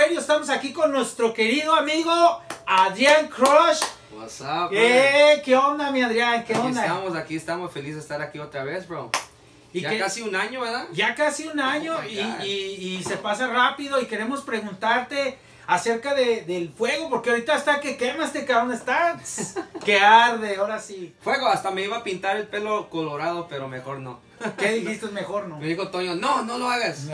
Radio. Estamos aquí con nuestro querido amigo Adrián Crush. What's up, ¿Qué onda, mi Adrián? ¿Qué onda? Aquí estamos felices de estar aquí otra vez, bro. Y ya casi un año, ¿verdad? Ya casi un año y se pasa rápido y queremos preguntarte acerca del fuego, porque ahorita está que quema este cabrón, está que arde, ahora sí. Fuego, hasta me iba a pintar el pelo colorado, pero mejor no. ¿Qué dijiste? Mejor no. Me dijo Toño, no lo hagas.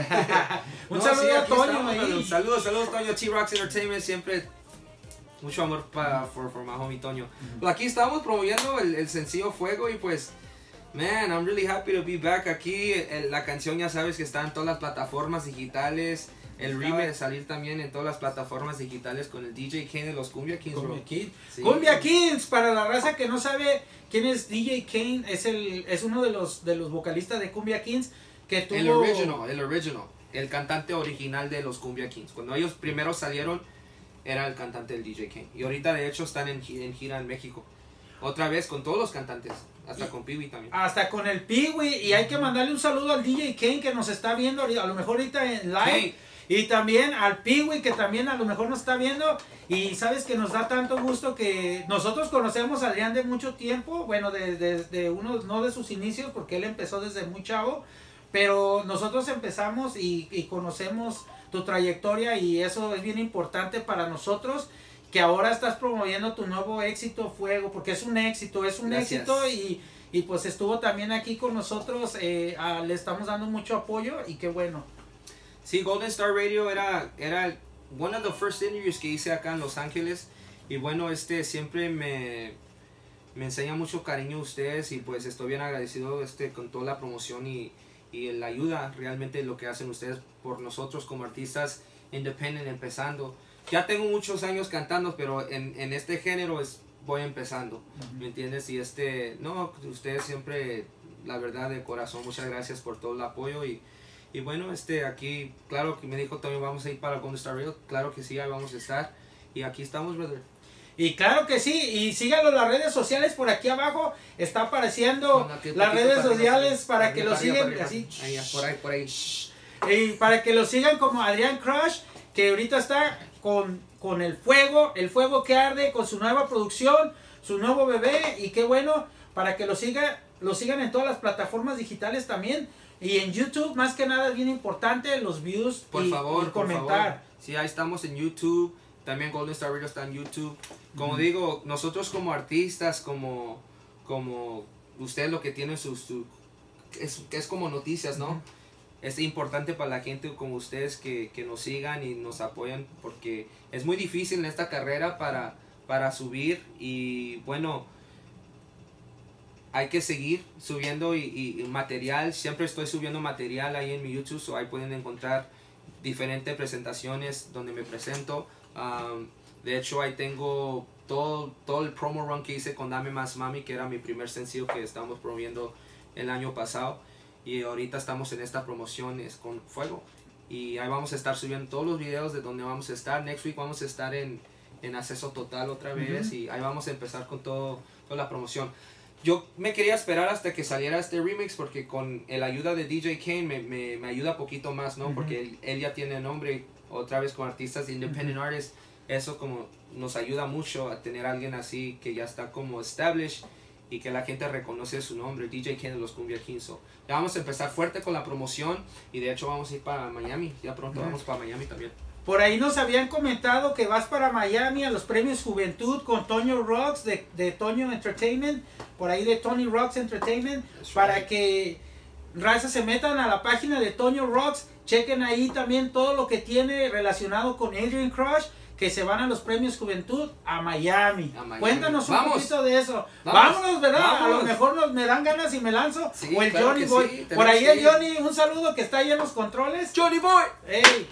Un saludo a Toño. Saludos, Toño, T-Rocks Entertainment, siempre mucho amor para my homie Toño. Pues aquí estamos promoviendo el sencillo Fuego y pues, man, I'm really happy to be back aquí. La canción ya sabes que está en todas las plataformas digitales. El remake de salir también en todas las plataformas digitales con el DJ Kane de los Cumbia Kings, bro. Sí. Cumbia Kings, para la raza que no sabe quién es DJ Kane, es uno de los vocalistas de Cumbia Kings que tuvo... El original, el cantante original de los Cumbia Kings. Cuando ellos primero salieron, era el cantante del DJ Kane. Y ahorita de hecho están en gira en México. Otra vez con todos los cantantes, hasta con Pee-wee también. Hasta con el Pee-wee, y hay que mandarle un saludo al DJ Kane que nos está viendo, a lo mejor ahorita en live. Kane. Y también al Pee-wee que también a lo mejor nos está viendo. Y sabes que nos da tanto gusto que nosotros conocemos a Adrián de mucho tiempo. Bueno, de uno, no de sus inicios, porque él empezó desde muy chavo. Pero nosotros empezamos y conocemos tu trayectoria, y eso es bien importante para nosotros. Que ahora estás promoviendo tu nuevo éxito, Fuego, porque es un éxito, Gracias. éxito. Y pues estuvo también aquí con nosotros. Le estamos dando mucho apoyo y qué bueno. Sí, Golden Star Radio era one of the first interviews que hice acá en Los Ángeles. Y bueno, siempre me enseña mucho cariño a ustedes. Y pues estoy bien agradecido con toda la promoción y la ayuda realmente lo que hacen ustedes por nosotros como artistas independent empezando. Ya tengo muchos años cantando, pero en este género voy empezando, ¿me entiendes? Y ustedes siempre, la verdad, de corazón, muchas gracias por todo el apoyo. Y bueno, aquí, claro que me dijo también vamos a ir para Golden Star Radio, claro que sí, ahí vamos a estar. Y aquí estamos, brother. Y claro que sí, y síganlo en las redes sociales, por aquí abajo está apareciendo las redes sociales para que lo sigan, así. Por ahí. Y para que lo sigan como Adrián Crush, que ahorita está con el fuego que arde, con su nueva producción, su nuevo bebé, y qué bueno, para que lo sigan en todas las plataformas digitales también. Y en YouTube, más que nada, es bien importante los views por favor, comentar. Sí, ahí estamos en YouTube. También Golden Star Radio está en YouTube. Como digo, nosotros como artistas, como ustedes lo que tienen es como noticias, ¿no? Es importante para la gente como ustedes que nos sigan y nos apoyan, porque es muy difícil en esta carrera para subir. Y bueno, hay que seguir subiendo y material. Siempre estoy subiendo material ahí en mi YouTube, so ahí pueden encontrar diferentes presentaciones donde me presento. De hecho, ahí tengo todo el promo run que hice con Dame Más Mami, que era mi primer sencillo que estábamos promoviendo el año pasado. Y ahorita estamos en esta promoción con Fuego. Y ahí vamos a estar subiendo todos los videos de donde vamos a estar. Next week vamos a estar en acceso total otra vez. Y ahí vamos a empezar con toda la promoción. Yo me quería esperar hasta que saliera este remix, porque con la ayuda de DJ Kane me ayuda poquito más, ¿no? Porque él ya tiene nombre, otra vez con artistas de independent artists. Eso como nos ayuda mucho a tener a alguien así que ya está como established y que la gente reconoce su nombre, DJ Kane de los Cumbia Kings. So, ya vamos a empezar fuerte con la promoción, y de hecho vamos a ir para Miami. Ya pronto vamos para Miami también. Por ahí nos habían comentado que vas para Miami a los premios Juventud con Toño Rocks de Toño Entertainment, por ahí de Tony Rocks Entertainment, para que raza se metan a la página de Toño Rocks, chequen ahí también todo lo que tiene relacionado con Adrián Crush, que se van a los premios Juventud a Miami. Cuéntanos un poquito de eso. Vámonos, ¿verdad? Vámonos. A lo mejor me dan ganas y me lanzo. Sí, o el claro Johnny Boy. Sí, por ahí el Johnny, un saludo, que está ahí en los controles. Johnny Boy. Ey,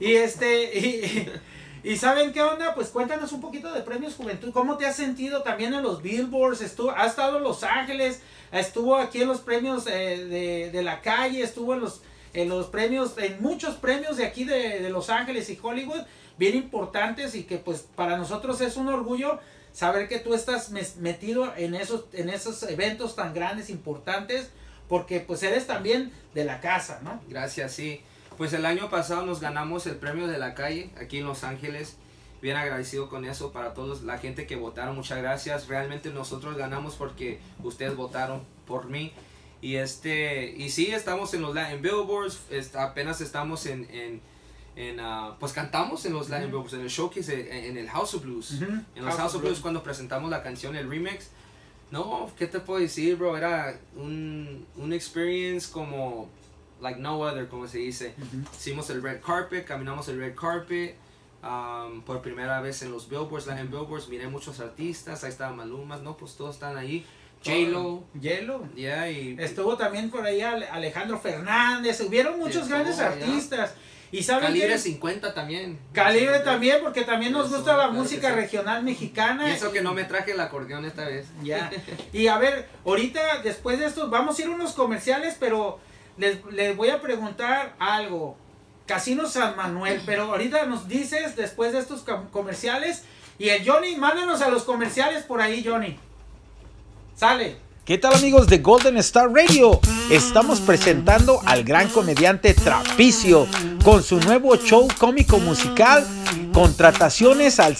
y ¿saben qué onda? Pues cuéntanos un poquito de premios Juventud. ¿Cómo te has sentido también en los Billboards? Has estado en Los Ángeles, estuvo aquí en los premios de la calle, estuvo en los premios, en muchos premios de aquí de Los Ángeles y Hollywood, bien importantes, y que pues para nosotros es un orgullo saber que tú estás metido en esos eventos tan grandes, importantes, porque pues eres también de la casa, ¿no? Gracias, sí. Pues el año pasado nos ganamos el premio de la calle aquí en Los Ángeles. Bien agradecido con eso para todos la gente que votaron. Muchas gracias. Realmente nosotros ganamos porque ustedes votaron por mí. Y sí, estamos en los Latin Billboards. Apenas estamos pues cantamos en los Latin Billboards, en el showcase, en el House of Blues. En los House of Blues cuando presentamos la canción, el remix. No, ¿qué te puedo decir, bro? Era un experience como like no other, como se dice. Hicimos el red carpet, caminamos el red carpet. Por primera vez en los Billboards, Latin Billboards, miré muchos artistas, ahí estaba Maluma, no, pues todos están ahí. J-Lo. Yeah, estuvo también por ahí Alejandro Fernández, hubieron muchos grandes artistas. Y ¿saben Calibre qué? 50 también. Calibre también, porque también nos gusta la música regional mexicana. Y eso que no me traje el acordeón esta vez. Ya. Y a ver, ahorita después de esto, vamos a ir a unos comerciales, pero les voy a preguntar algo. Casino San Manuel, pero ahorita nos dices después de estos comerciales. Y el Johnny, mándanos a los comerciales por ahí, Johnny. Sale. ¿Qué tal, amigos de Golden Star Radio? Estamos presentando al gran comediante Trapicio con su nuevo show cómico musical. Contrataciones al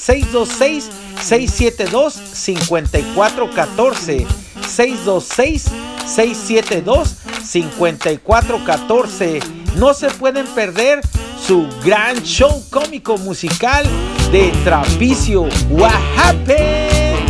626-672-5414. 626-672-5414. No se pueden perder su gran show cómico musical de Trapicio. What happened?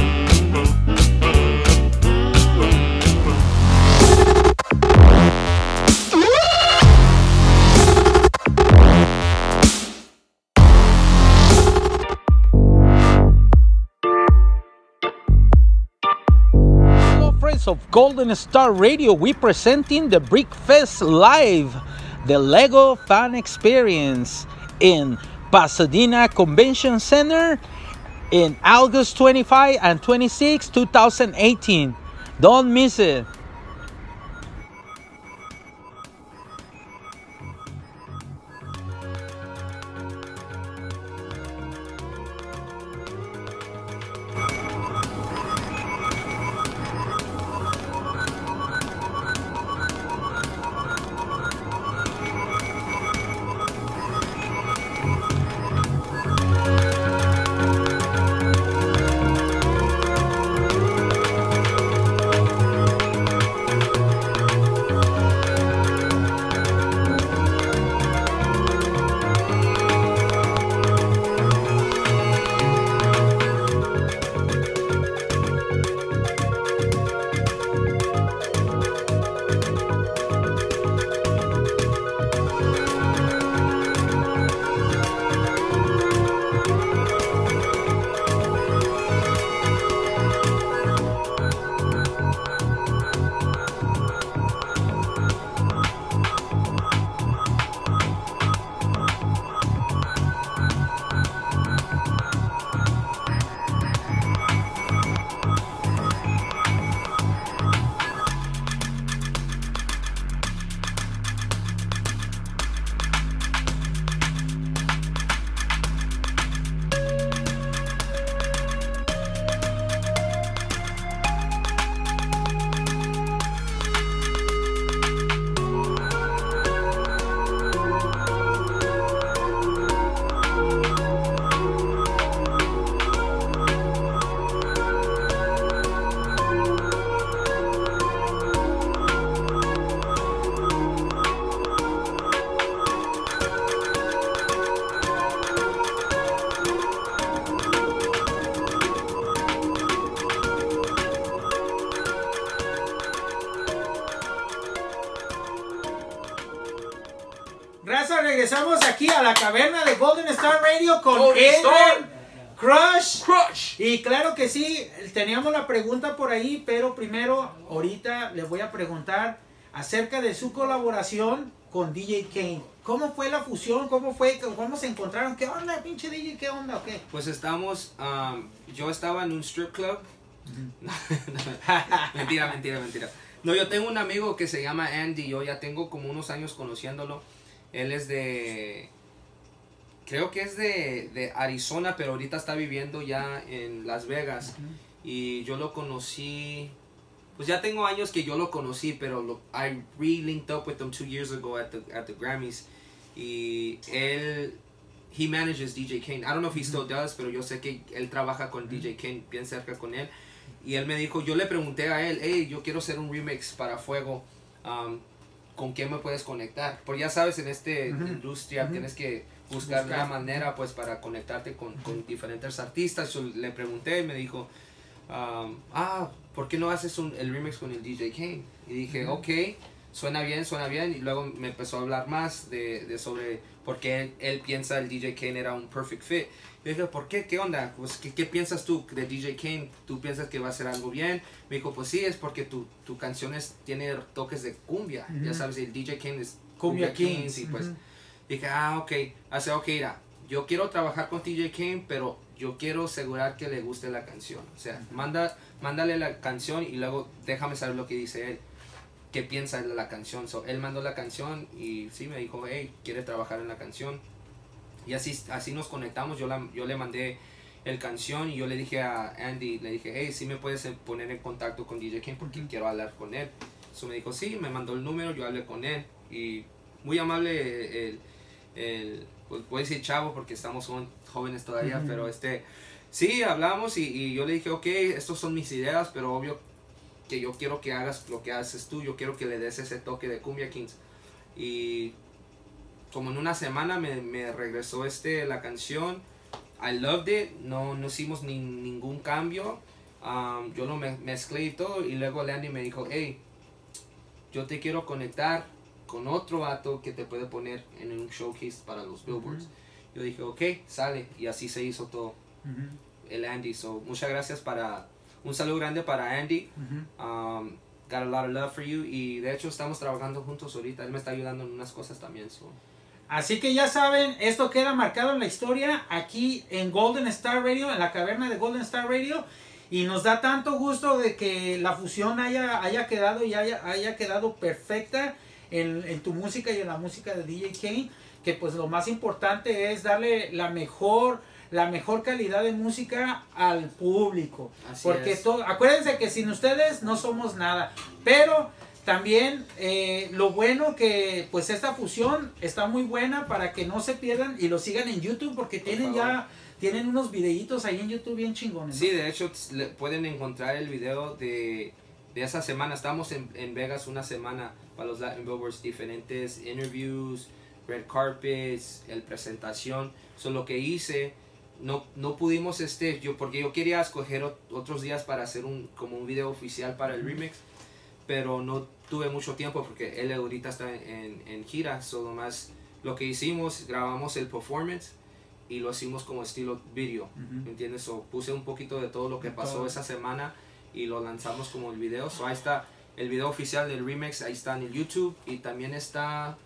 Of Golden Star Radio, we presenting the Brick Fest Live, the Lego Fan Experience in Pasadena Convention Center in August 25 and 26, 2018. Don't miss it. Regresamos aquí a la caverna de Golden Star Radio con Eden Crush. Y claro que sí, teníamos la pregunta por ahí, pero primero, ahorita les voy a preguntar acerca de su colaboración con DJ Kane. ¿Cómo fue la fusión? ¿Cómo se encontraron? ¿Qué onda, pinche DJ? ¿Qué onda o qué? Pues yo estaba en un strip club. Mentira. No, yo tengo un amigo que se llama Andy, yo ya tengo como unos años conociéndolo. Él es creo que es de Arizona, pero ahorita está viviendo ya en Las Vegas. Y yo lo conocí, pues ya tengo años que yo lo conocí, pero I re-linked up with him 2 years ago at the Grammys. y he manages DJ Kane. I don't know if he still does, pero yo sé que él trabaja con DJ Kane bien cerca con él. Y él me dijo, yo le pregunté a él, hey, yo quiero hacer un remix para Fuego, ¿con qué me puedes conectar? Porque ya sabes, en esta industria tienes que buscar una manera pues para conectarte con diferentes artistas. Yo le pregunté y me dijo, ¿por qué no haces el remix con el DJ Kane? Y dije, ok, suena bien. Y luego me empezó a hablar más de sobre por qué él piensa el DJ Kane era un perfect fit. Y dije, ¿por qué? ¿Qué onda? Pues, ¿qué piensas tú de DJ Kane? ¿Tú piensas que va a ser algo bien? Me dijo, pues sí, es porque tu canción tiene toques de cumbia. Ya sabes, el DJ Kane es Cumbia Kings. Y pues dije, ok. Hace, ok, mira, yo quiero trabajar con DJ Kane, pero yo quiero asegurar que le guste la canción. O sea, mándale la canción y luego déjame saber lo que dice él. ¿Qué piensa de la canción? So, él mandó la canción y sí, me dijo, hey, ¿quiere trabajar en la canción? Y así nos conectamos. Yo le mandé el canción y yo le dije a Andy, le dije, hey, sí me puedes poner en contacto con DJ Kane porque quiero hablar con él. So me dijo, sí, me mandó el número, yo hablé con él. Y muy amable pues voy a decir chavo porque estamos jóvenes todavía, pero sí, hablamos y yo le dije, ok, estas son mis ideas, pero obvio que yo quiero que hagas lo que haces tú, yo quiero que le des ese toque de Cumbia Kings. Y como en una semana me regresó la canción. I loved it, no hicimos ningún cambio. Yo lo mezclé y todo, y luego Landy me dijo, hey, yo te quiero conectar con otro vato que te puede poner en un showcase para los Billboards. Yo dije, ok, sale, y así se hizo todo. El Andy, so muchas gracias, un saludo grande para Andy. Got a lot of love for you, y de hecho estamos trabajando juntos ahorita, él me está ayudando en unas cosas también. So. Así que ya saben, esto queda marcado en la historia aquí en Golden Star Radio, en la caverna de Golden Star Radio. Y nos da tanto gusto de que la fusión haya quedado y haya quedado perfecta en tu música y en la música de DJ Kane. Que pues lo más importante es darle la mejor calidad de música al público. Así porque es. Acuérdense que sin ustedes no somos nada. Pero también lo bueno que pues esta fusión está muy buena para que no se pierdan y lo sigan en YouTube porque tienen unos videitos ahí en YouTube bien chingones, ¿no? Sí, de hecho pueden encontrar el video de esa semana. Estamos en Vegas una semana para los Latin Billboards, diferentes interviews, red carpets, presentación. Lo que hice, no pudimos porque yo quería escoger otros días para hacer como un video oficial para el remix, pero no tuve mucho tiempo porque él ahorita está en gira. Solo más lo que hicimos, grabamos el performance y lo hicimos como estilo video, ¿me entiendes? Puse un poquito de todo lo que pasó esa semana y lo lanzamos como el video. Ahí está el video oficial del remix, ahí está en el YouTube, y también está,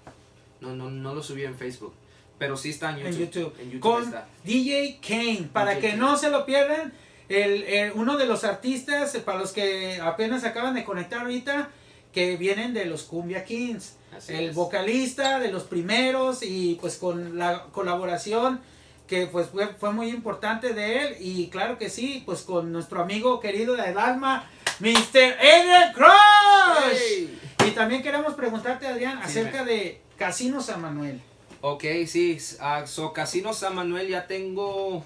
no lo subí en Facebook, pero sí está en YouTube. En YouTube con está. DJ Kane, para DJ que Kane. no se lo pierdan. Uno de los artistas, para los que apenas acaban de conectar ahorita, que vienen de los Cumbia Kings. Así el es. vocalista de los primeros, y pues con la colaboración que pues fue muy importante de él, y claro que sí, pues con nuestro amigo querido del alma, Mr. Adrian Crush. Hey. Y también queremos preguntarte, Adrián, acerca de Casino San Manuel. Ok, sí, Casino San Manuel ya tengo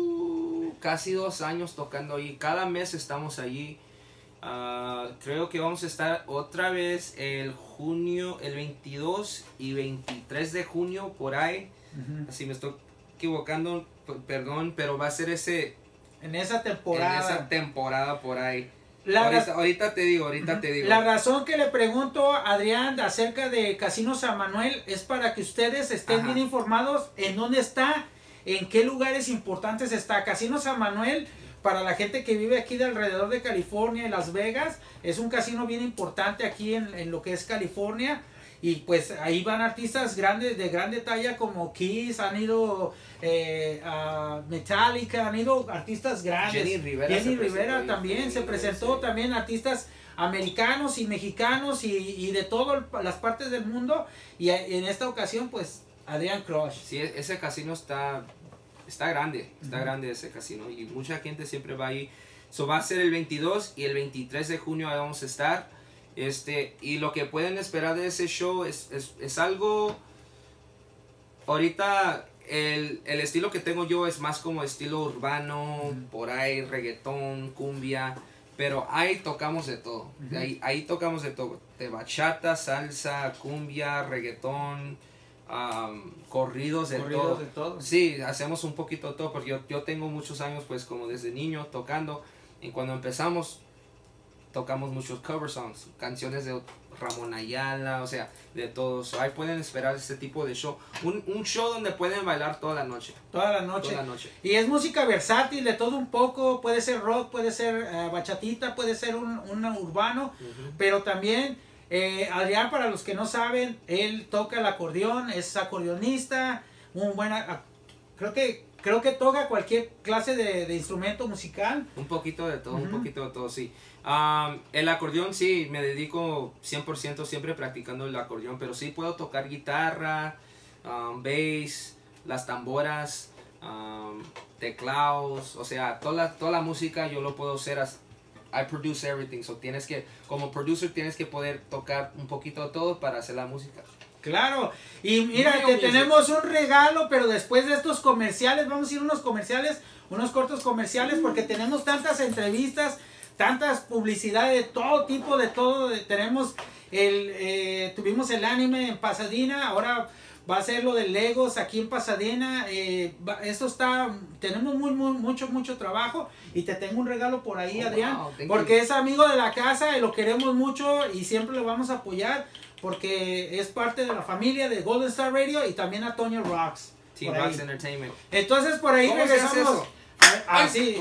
casi 2 años tocando ahí. Cada mes estamos allí. Creo que vamos a estar otra vez el 22 y 23 de junio por ahí. Así me estoy equivocando, perdón, pero va a ser en esa temporada. Por ahí. La Ahorita te digo. La razón que le pregunto a Adrián acerca de Casino San Manuel es para que ustedes estén bien informados en dónde está, en qué lugares importantes está. Casino San Manuel, para la gente que vive aquí de alrededor de California y Las Vegas, es un casino bien importante aquí en lo que es California. Y pues ahí van artistas grandes, de grande talla, como Kiss, han ido Metallica, han ido artistas grandes. Jenny Rivera también se presentó, también artistas americanos y mexicanos y de todas las partes del mundo. Y en esta ocasión pues Adrian Crush. Sí, ese casino está grande, grande ese casino, y mucha gente siempre va ahí. Va a ser el 22 y el 23 de junio ahí vamos a estar. Y lo que pueden esperar de ese show es algo ahorita el estilo que tengo yo es más como estilo urbano, por ahí reggaetón, cumbia, pero ahí tocamos de todo. Ahí tocamos de todo, de bachata, salsa, cumbia, reggaetón, corridos de todo. Sí, hacemos un poquito de todo, porque yo tengo muchos años pues como desde niño tocando, y cuando empezamos tocamos muchos cover songs, canciones de Ramón Ayala, o sea, de todos. Ahí pueden esperar este tipo de show. Un show donde pueden bailar toda la noche. Toda la noche. Y es música versátil, de todo un poco. Puede ser rock, puede ser bachatita, puede ser un urbano. Pero también, Adrián, para los que no saben, él toca el acordeón, es acordeonista. Creo que toca cualquier clase de instrumento musical. Un poquito de todo, sí. El acordeón sí, me dedico 100% siempre practicando el acordeón, pero sí puedo tocar guitarra, bass, las tamboras, teclados, o sea, toda la música yo lo puedo hacer. I produce everything, so como producer tienes que poder tocar un poquito de todo para hacer la música. Claro, y mira, tenemos un regalo, pero después de estos comerciales, vamos a ir a unos cortos comerciales, porque tenemos tantas entrevistas, tantas publicidades de todo tipo, tenemos tuvimos el anime en Pasadena, ahora va a ser lo de Legos aquí en Pasadena, tenemos mucho trabajo, y te tengo un regalo por ahí, Adrián, porque es amigo de la casa y lo queremos mucho y siempre lo vamos a apoyar, porque es parte de la familia de Golden Star Radio y también a Toño Rocks. Team Rocks Entertainment. Entonces por ahí regresamos. Sí.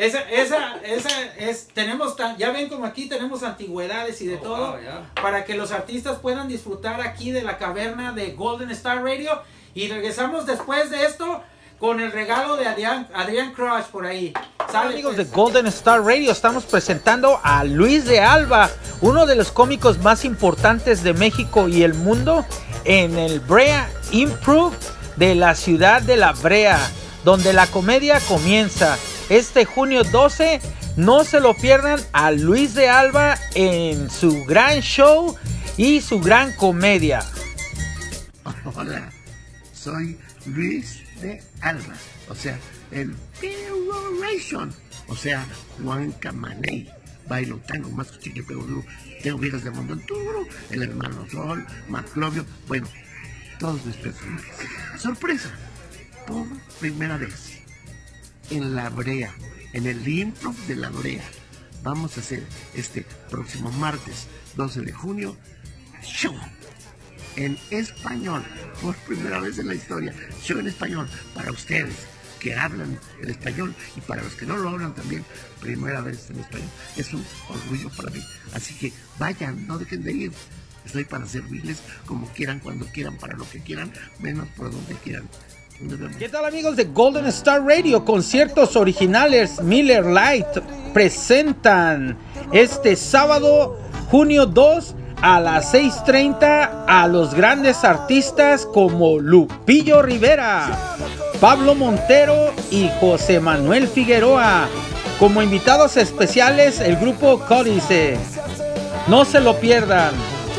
Tenemos, ya ven como aquí tenemos antigüedades y de todo, para que los artistas puedan disfrutar aquí de la caverna de Golden Star Radio. Y regresamos después de esto con el regalo de Adrián Crush por ahí. Sale, amigos de Golden Star Radio, estamos presentando a Luis de Alba, uno de los cómicos más importantes de México y el mundo, en el Brea Improv de la ciudad de La Brea, donde la comedia comienza. Este junio 12, no se lo pierdan a Luis de Alba en su gran show y su gran comedia. Hola, soy Luis de Alba, o sea, el Peroration, o sea, Juan Camaney, bailo tango, más chique, pero duro, tengo viejas de Mondontura, el hermano Sol, Maclovio, bueno, todos mis personajes. Sorpresa, por primera vez, en La Brea, en el Improv de La Brea, vamos a hacer este próximo martes, 12 de junio, show en español, por primera vez en la historia, show en español, para ustedes que hablan el español y para los que no lo hablan también, primera vez en español. Es un orgullo para mí, así que vayan, no dejen de ir. Estoy para servirles como quieran, cuando quieran, para lo que quieran, menos por donde quieran. ¿Qué tal, amigos de Golden Star Radio? Conciertos originales Miller Lite presentan este sábado, junio 2, a las 6:30 a los grandes artistas como Lupillo Rivera, Pablo Montero y José Manuel Figueroa. Como invitados especiales, el grupo Códice. No se lo pierdan.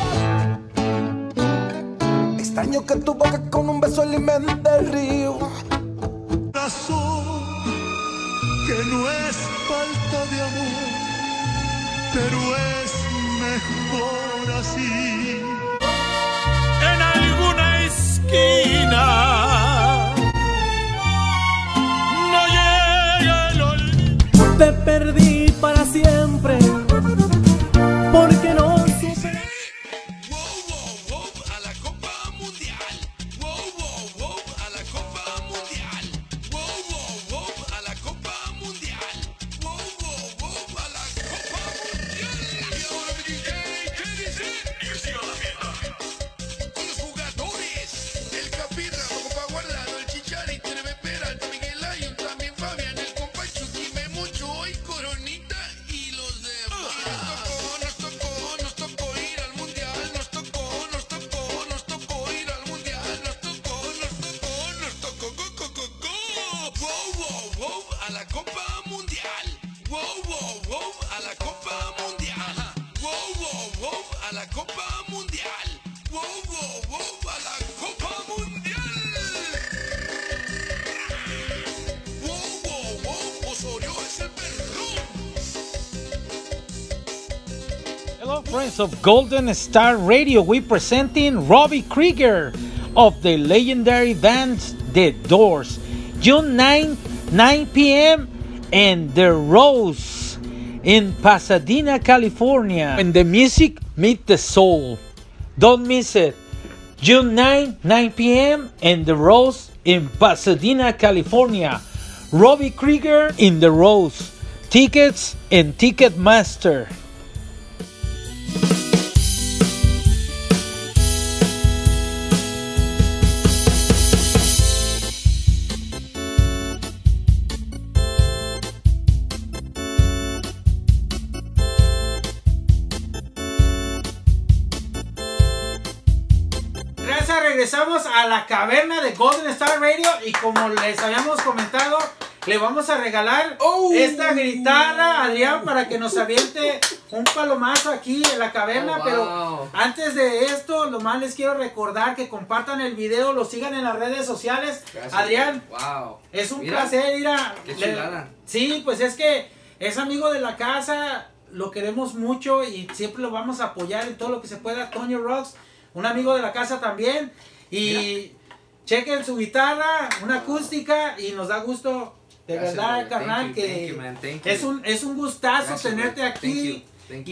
Extraño que tu boca con un beso alimenta el río. Que no es falta de amor, pero es mejor así. En alguna esquina no llega el olvido. Te perdí para siempre, porque no supe. Wow, wow, wow, a la Copa Mundial. Wow, wow, wow, a la Copa Mundial. Wow, wow, wow, a la Copa Mundial. Wow, wow, wow, a la Copa Mundial. Y ahora mi DJ, ¿qué dice? Y siga la fiesta. Con los jugadores, el Capirra, Copa Guardado, el Chicharito, el Peralta, Miguel Ayun, también Fabián, el compa Chuquime mucho, hoy Coronita y los demás. Nos tocó ir al Mundial, nos tocó ir al Mundial, nos tocó, go. Wow, wow, wow, a la Copa Mundial. Wow, wow, wow, a la Copa Mundial. Wow, wow, wow, a la Copa Mundial. Wow, wow, wow, a la Copa Mundial. Friends of Golden Star Radio, we presenting Robbie Krieger of the legendary band The Doors. June 9, 9 p.m. in The Rose in Pasadena, California. When the music meets the soul. Don't miss it. June 9, 9 p.m. in The Rose in Pasadena, California. Robbie Krieger in The Rose. Tickets in Ticketmaster. Regresamos a la caverna de Golden Star Radio y como les habíamos comentado, le vamos a regalar esta guitarra a Adrián para que nos aviente un palomazo aquí en la caverna. Pero antes de esto, lo más les quiero recordar que compartan el video, lo sigan en las redes sociales. Gracias, Adrián, es un placer ir a... Qué chulada. Sí, pues es que es amigo de la casa, lo queremos mucho y siempre lo vamos a apoyar en todo lo que se pueda. Toño Rocks, un amigo de la casa también. Y chequen su guitarra, una acústica, y nos da gusto de verdad, carnal, que es un gustazo tenerte aquí.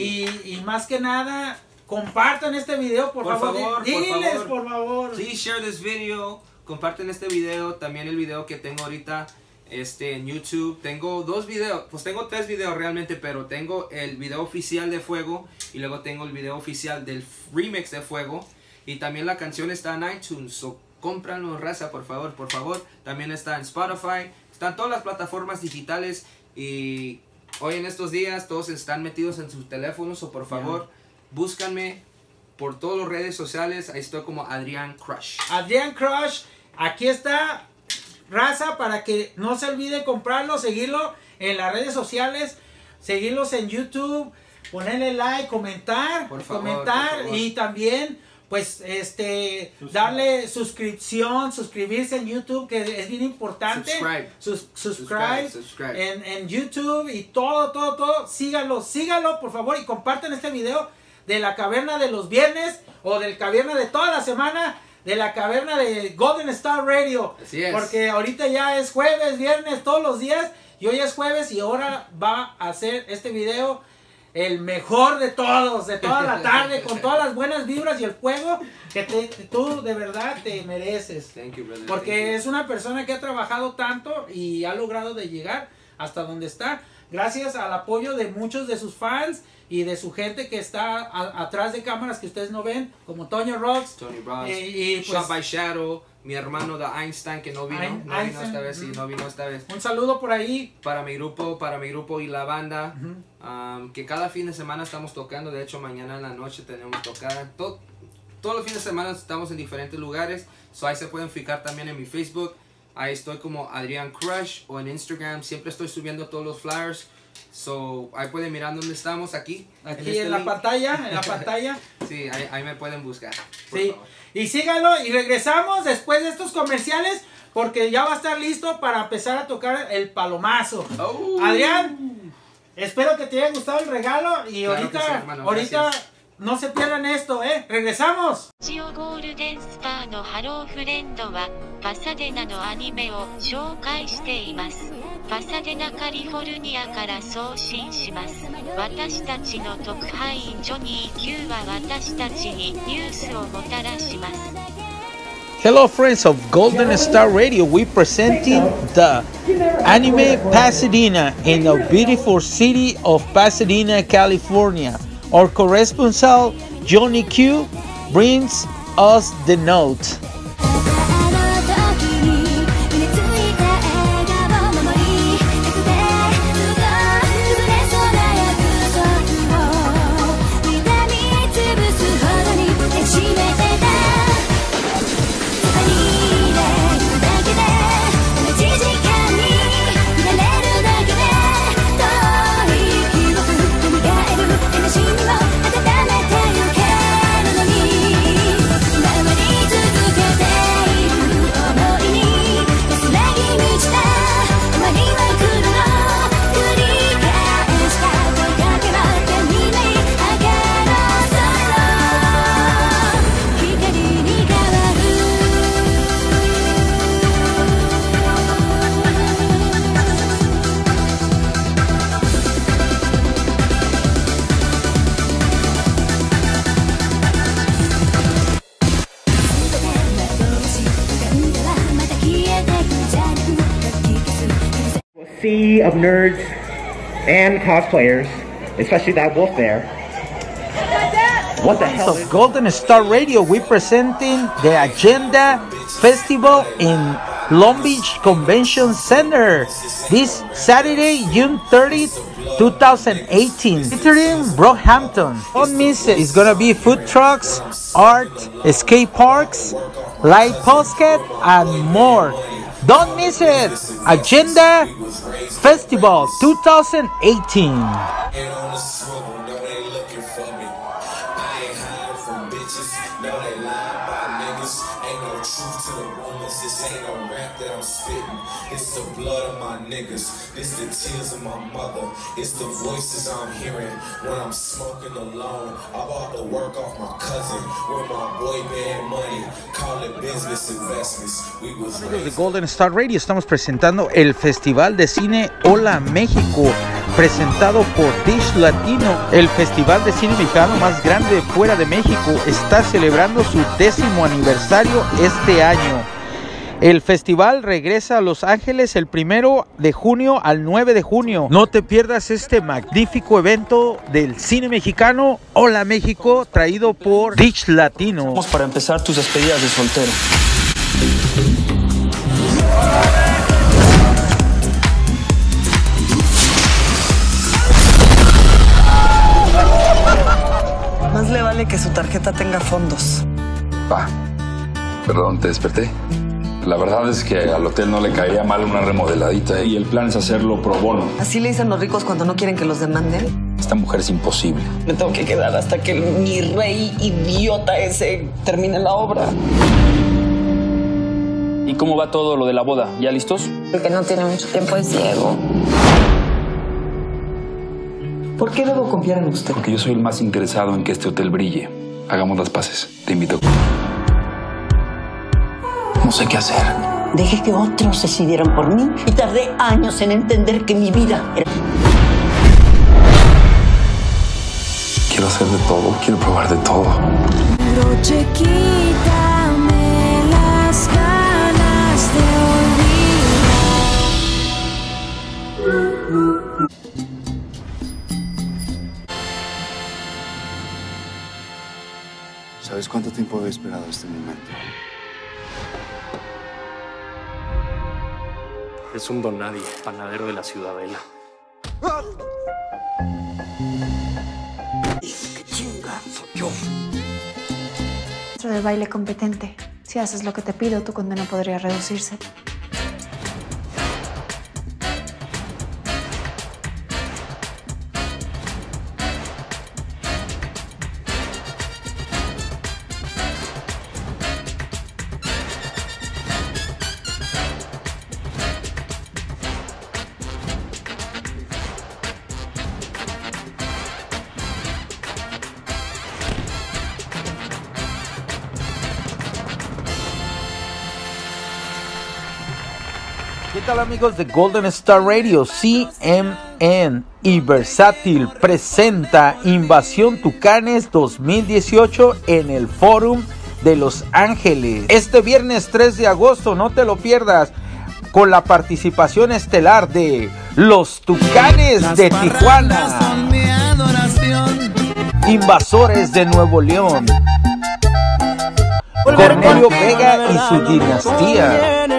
Y más que nada, compartan este video, por favor. Diles, por favor. Please share this video. Comparten este video, también el video que tengo ahorita en YouTube. Tengo dos videos, pues tengo tres videos realmente, pero tengo el video oficial de Fuego y luego tengo el video oficial del remix de Fuego. Y también la canción está en iTunes, so cómpranlo, raza, por favor. También está en Spotify, están todas las plataformas digitales. Y hoy en estos días todos están metidos en sus teléfonos, o por favor, búscanme por todas las redes sociales. Ahí estoy como Adrián Crush. Adrián Crush, aquí está, raza, para que no se olvide comprarlo, seguirlo en las redes sociales, seguirlos en YouTube, ponerle like, comentar, por favor. Y también pues darle suscribirse en YouTube, que es bien importante. Subscribe. En YouTube y todo. Síganlo por favor, y compartan este video de la caverna de los viernes, o del caverna de toda la semana, de la caverna de Golden Star Radio. Así es. Porque ahorita ya es jueves, viernes, todos los días, y hoy es jueves, y ahora va a hacer este video el mejor de todos, de toda la tarde, con todas las buenas vibras y el fuego que tú de verdad te mereces. Thank you, brother. Porque es una persona que ha trabajado tanto y ha logrado de llegar hasta donde está, gracias al apoyo de muchos de sus fans y de su gente que está atrás de cámaras que ustedes no ven, como Toño Rocks, Tony Rocks, y pues, Shot by Shadow, mi hermano de Einstein, que no vino esta vez. Un saludo por ahí para mi grupo y la banda, que cada fin de semana estamos tocando. De hecho, mañana en la noche tenemos tocada. Todos los fines de semana estamos en diferentes lugares, ahí se pueden fijar también en mi Facebook. Ahí estoy como Adrián Crush, o en Instagram siempre estoy subiendo todos los flyers. Ahí pueden mirar dónde estamos, aquí en la pantalla. Sí, ahí me pueden buscar. Sí, y síganlo, y regresamos después de estos comerciales, porque ya va a estar listo para empezar a tocar el palomazo. Adrián, espero que te haya gustado el regalo, y claro ahorita, sí, ahorita no se pierdan esto, regresamos. ジオゴールデンスターのハローフレンドはパサデナのアニメを紹介しています。パサデナカリフォルニアから送信します。私たちの特派員ジョニー Q は私たちにニュースをもたらします。 Hello friends of Golden Star Radio, we presenting the Anime Pasadena in the beautiful city of Pasadena, California. Our correspondent Johnny Q brings us the note. sea of nerds and cosplayers, especially that wolf there. What the hell? Of Golden Star Radio, we presenting the Agenda Festival in Long Beach Convention Center this Saturday, June 30th, 2018. Featuring Brockhampton. Don't miss it. It's gonna be food trucks, art, skate parks, live podcast, and more. Don't miss it. Agenda Festival 2018. It's the blood of my niggas, it's the tears of my mother, it's the voices I'm hearing when I'm smoking alone. I bought the work off my cousin with my boy band money, call it business investments. We was Amigos de Golden Star Radio, estamos presentando el Festival de Cine Hola México, presentado por Dish Latino. El Festival de Cine Mexicano más grande fuera de México está celebrando su 10º aniversario este año. El festival regresa a Los Ángeles el 1 de junio al 9 de junio. No te pierdas este magnífico evento del cine mexicano Hola México, traído por Dish Latino. Vamos para empezar tus despedidas de soltero. Más le vale que su tarjeta tenga fondos. Perdón, te desperté. La verdad es que al hotel no le caería mal una remodeladita y el plan es hacerlo pro bono. Así le dicen los ricos cuando no quieren que los demanden. Esta mujer es imposible. Me tengo que quedar hasta que mi rey idiota ese termine la obra. ¿Y cómo va todo lo de la boda? ¿Ya listos? El que no tiene mucho tiempo es ciego. ¿Por qué debo confiar en usted? Porque yo soy el más interesado en que este hotel brille. Hagamos las paces. Te invito. No sé qué hacer. Dejé que otros decidieran por mí y tardé años en entender que mi vida era... Quiero hacer de todo, quiero probar de todo. Noche, quítame las ganas de olvidar. ¿Sabes cuánto tiempo he esperado este momento? Es un don nadie, panadero de la Ciudadela. ¡Qué chinga! Soy yo. Dentro del baile competente, si haces lo que te pido, tu condena podría reducirse. ¿Qué tal, amigos de Golden Star Radio? CMN y Versátil presenta Invasión Tucanes 2018 en el Forum de Los Ángeles. Este viernes 3 de agosto, no te lo pierdas, con la participación estelar de Los Tucanes de Tijuana, Invasores de Nuevo León, Cornelio Vega y su dinastía,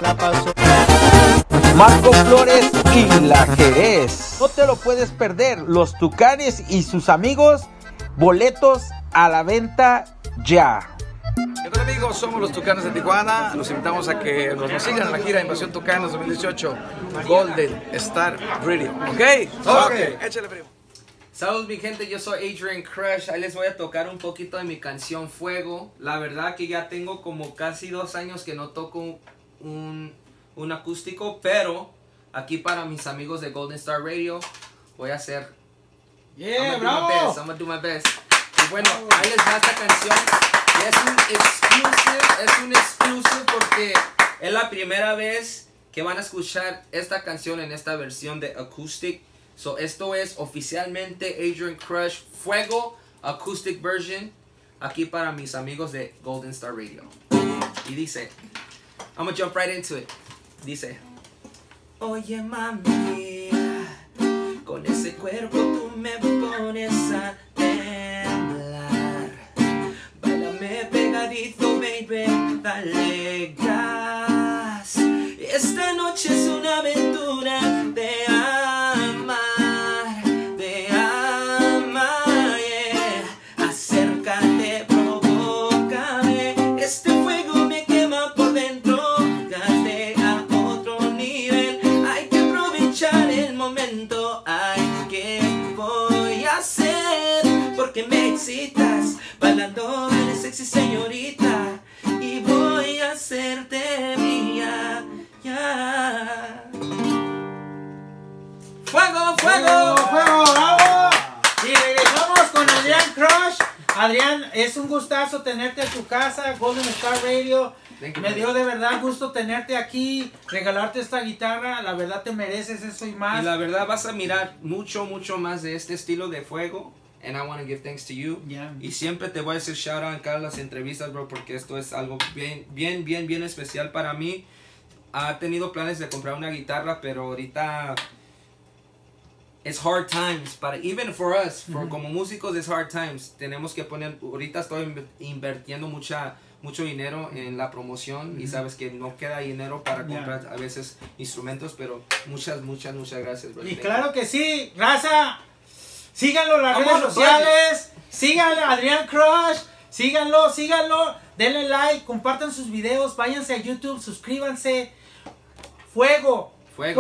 Marco Flores y La Jerez. No te lo puedes perder. Los Tucanes y sus amigos, boletos a la venta ya. ¿Qué tal, amigos? Somos los Tucanes de Tijuana. Los invitamos a que nos sigan en la gira Invasión Tucanes 2018 Golden Star Radio. ¿Ok? Échale, primo. Saludos, mi gente, yo soy Adrian Crush. Ahí les voy a tocar un poquito de mi canción Fuego. La verdad que ya tengo como casi 2 años que no toco un acústico, pero aquí para mis amigos de Golden Star Radio voy a hacer I'm gonna do my best. Y bueno, ahí les va esta canción. Y es un exclusive porque es la primera vez que van a escuchar esta canción en esta versión de acoustic. So esto es oficialmente Adrian Crush Fuego acoustic version aquí para mis amigos de Golden Star Radio. Y dice, I'm gonna jump right into it. Dice, Oye mami, con ese cuerpo tú me pones a temblar. Báilame pegadito, baby, dale gas. Esta noche es una aventura de amar, yeah. Acércate, provócame, este fuego me quema por dentro. Gaste a otro nivel, hay que aprovechar el momento. Ay, ¿qué voy a hacer? Porque me excitas, bailando eres sexy señorita, y voy a hacerte mía, ya. ¡Fuego, fuego! ¡Fuego, bravo! Y regresamos con Adrián Crush. Adrián, es un gustazo tenerte en tu casa, Golden Star Radio. Me dio de verdad gusto tenerte aquí, regalarte esta guitarra. La verdad te mereces eso y más. Y la verdad vas a mirar mucho más de este estilo de fuego. And I want to give thanks to you. Yeah. Y siempre te voy a decir shout out en cada las entrevistas, bro, porque esto es algo bien especial para mí. Ha tenido planes de comprar una guitarra, pero ahorita it's hard times, even for us, como músicos es hard times. Tenemos que poner, ahorita estoy invirtiendo mucho dinero en la promoción y sabes que no queda dinero para comprar a veces instrumentos, pero muchas gracias, bro. Y claro que sí, raza, síganlo en las redes sociales, síganle a Adrián Crush, síganlo, denle like, compartan sus videos, váyanse a YouTube, suscríbanse. Fuego en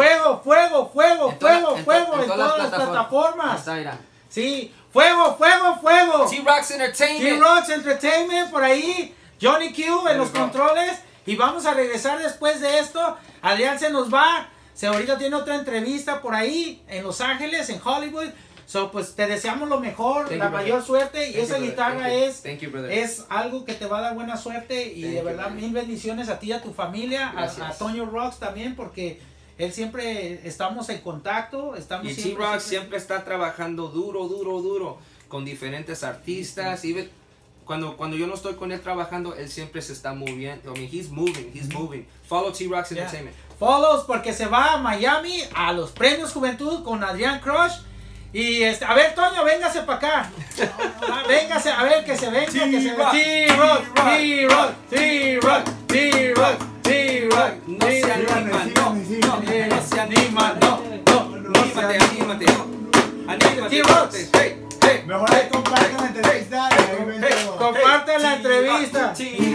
todas las plataformas. Sí, fuego. T-Rocks Entertainment por ahí, Johnny Q en los controles. Y vamos a regresar después de esto. Adrián se nos va. Ahorita tiene otra entrevista por ahí en Los Ángeles, en Hollywood. Pues te deseamos lo mejor, la mayor suerte. Y esa guitarra es algo que te va a dar buena suerte. Y de verdad, mil bendiciones a ti y a tu familia. A Toño Rocks también, porque él siempre estamos en contacto. Y T-Rocks siempre está trabajando duro con diferentes artistas. Y cuando yo no estoy con él trabajando, él siempre se está moviendo. I mean, he's moving. Follow T-Rocks Entertainment. Follows, porque se va a Miami a los Premios Juventud con Adrián Crush. Y a ver, Toño, véngase para acá. Véngase, a ver, que se venga, T-Rock. No se anima, no. Anímate. Mejor ahí compartan la entrevista. Compartan la entrevista.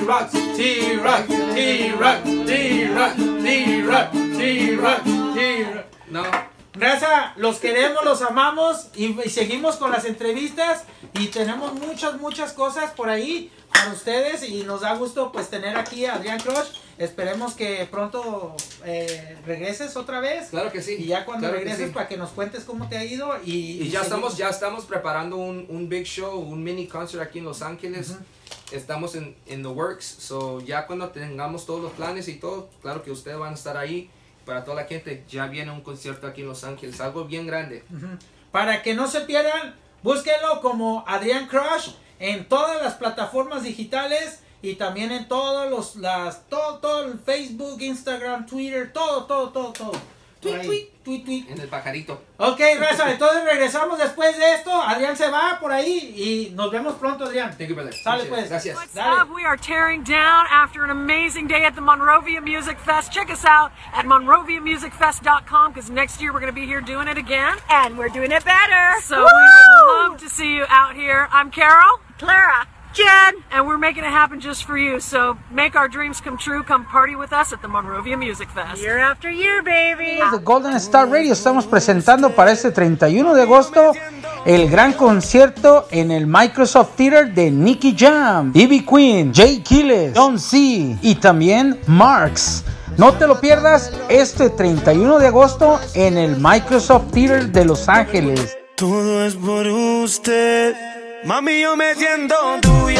T-Rock. No. Raza, los queremos, los amamos y seguimos con las entrevistas y tenemos muchas cosas por ahí para ustedes y nos da gusto pues tener aquí a Adrián Crush. Esperemos que pronto regreses otra vez. Claro que sí. Y ya cuando regreses para que nos cuentes cómo te ha ido y ya estamos preparando un big show, un mini concert aquí en Los Ángeles. Estamos en the works, so ya cuando tengamos todos los planes y todo, claro que ustedes van a estar ahí. Para toda la gente, ya viene un concierto aquí en Los Ángeles, algo bien grande. Para que no se pierdan, búsquenlo como Adrián Crush en todas las plataformas digitales y también en todos todo el Facebook, Instagram, Twitter, todo. Tweet. En el pajarito. Ok, raza, entonces regresamos después de esto. Adrián se va por ahí y nos vemos pronto, Adrián. Thank you, brother. Sale pues. Gracias. What's up? We are tearing down after an amazing day at the Monrovia Music Fest. Check us out at monroviamusicfest.com because next year we're going to be here doing it again. And we're doing it better. So we would love to see you out here. I'm Carol. Clara. Jen. And we're making it happen just for you. So make our dreams come true. Come party with us at the Monrovia Music Fest. Year after year, baby. De Golden Star Radio estamos presentando para este 31 de agosto el gran concierto en el Microsoft Theater de Nicky Jam, Ivy Queen, Jay Quiles, John C. y también Marks. No te lo pierdas este 31 de agosto en el Microsoft Theater de Los Ángeles. Todo es por usted. Mami, yo me siento tuyo.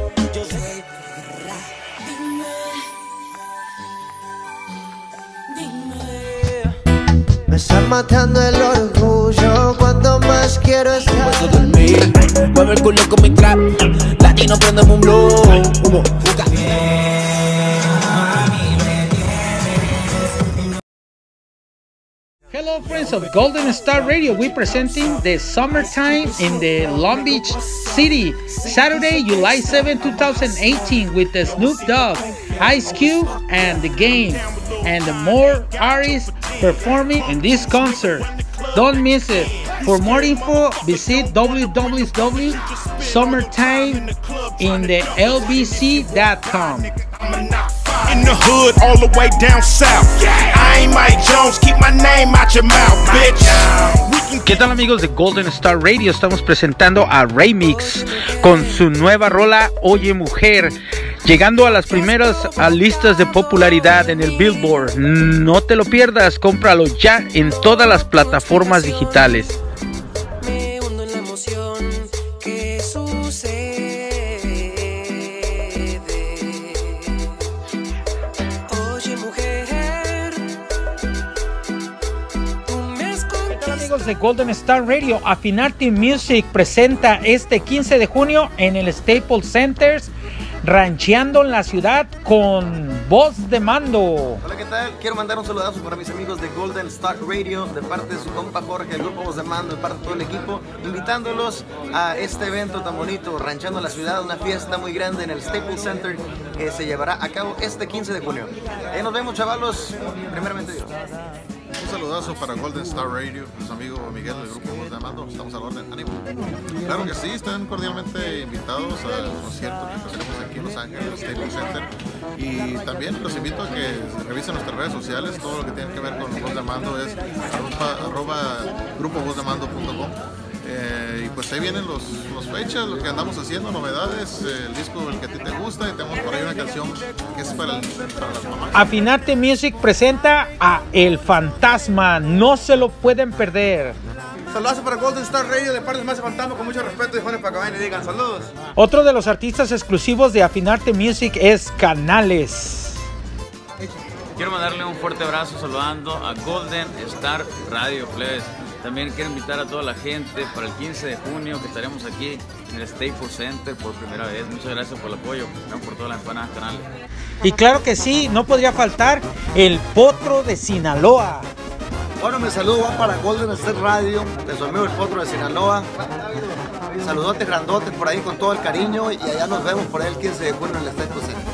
Me está matando el orgullo. Cuanto más quiero estar. Puedo dormir, mueve el culo con mi trap. Latino, prendemos un blow. Humo, guys of Golden Star Radio, we presenting the Summertime in the Long Beach City, Saturday, July 7, 2018, with the Snoop Dogg, Ice Cube, and The Game, and the more artists performing in this concert. Don't miss it. For more info, visit www.summertimeinthelbc.com. In the hood, all the way down south. I ain't Mike Jones, keep my name out your mouth, bitch. ¿Qué tal, amigos de Golden Star Radio? Estamos presentando a Remix con su nueva rola Oye Mujer, llegando a las primeras listas de popularidad en el Billboard. No te lo pierdas, cómpralo ya en todas las plataformas digitales. Me hundo en la emoción que sucede. Oye, mujer, tú me escondes. ¿Qué tal, amigos de Golden Star Radio? Afinarte Music presenta este 15 de junio en el Staples Center, rancheando en la ciudad con Voz de Mando. Hola, ¿qué tal? Quiero mandar un saludazo para mis amigos de Golden Star Radio, de parte de su compa Jorge, el grupo Voz de Mando, de parte de todo el equipo, invitándolos a este evento tan bonito, rancheando en la ciudad, una fiesta muy grande en el Staples Center que se llevará a cabo este 15 de junio. Nos vemos, chavalos, primeramente Dios. Un saludazo para Golden Star Radio, nuestro amigo Miguel del grupo Voz de Mando, estamos a la orden, ánimo. Claro que sí, están cordialmente invitados al concierto que tenemos aquí en Los Ángeles, Staples Center, y también los invito a que revisen nuestras redes sociales, todo lo que tiene que ver con Voz de Mando es @grupovozdemando.com. Y pues ahí vienen los fechas, lo que andamos haciendo, novedades, el disco el que a ti te gusta, y tenemos por ahí una canción que es para las mamás. Afinarte Music presenta a El Fantasma, no se lo pueden perder. Saludos para Golden Star Radio de parte de Más Fantasma, con mucho respeto, y jóvenes para que vayan y digan saludos. Otro de los artistas exclusivos de Afinarte Music es Canales. Quiero mandarle un fuerte abrazo saludando a Golden Star Radio, plebes. También quiero invitar a toda la gente para el 15 de junio que estaremos aquí en el Staples Center por primera vez. Muchas gracias por el apoyo, gracias por todas las empanadas canales. Y claro que sí, no podría faltar el Potro de Sinaloa. Bueno, mi saludo va para Golden Star Radio, de su amigo el Potro de Sinaloa. Saludotes grandotes por ahí con todo el cariño, y allá nos vemos por ahí el 15 de junio en el Staples Center.